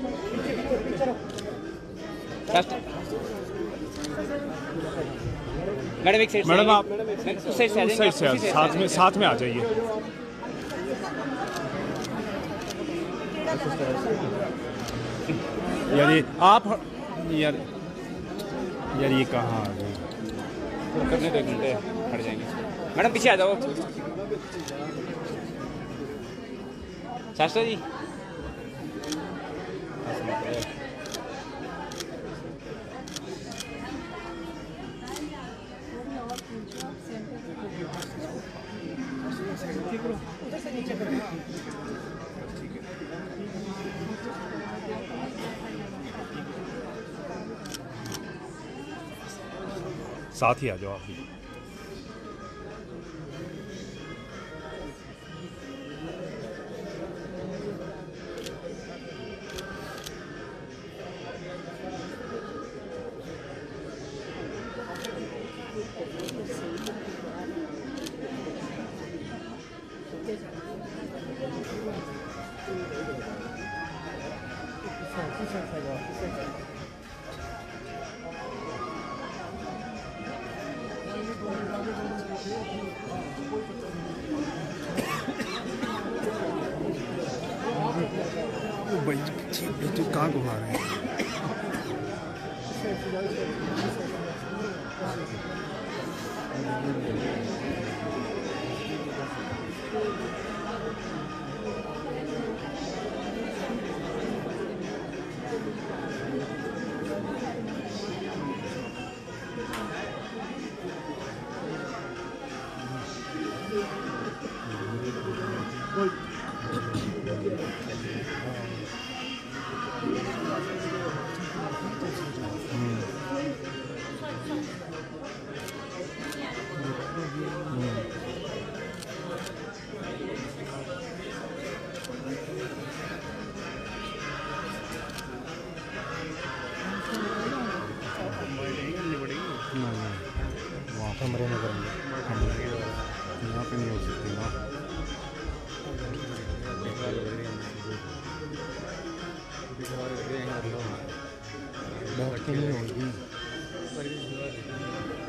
Madam एक side, madam आप उस साइड से साथ में आ जाइए। यार ये आप यार ये कहाँ आ गए? करने दो, 1 घंटे हट जाएंगे। मैडम पीछे आ जाओ। शास्त्रा जी साथ ही आ जाओ आप भी। भाई कहाँ घुमा रहे हैं? वहाँ कमरे में करेंगे, यहाँ पे नहीं हो सकती ना। बैठ के नहीं होगी।